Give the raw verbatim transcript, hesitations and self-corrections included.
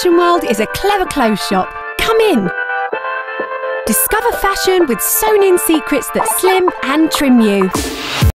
fashion world is a clever clothes shop. Come in. Discover fashion with sewn-in secrets that slim and trim you.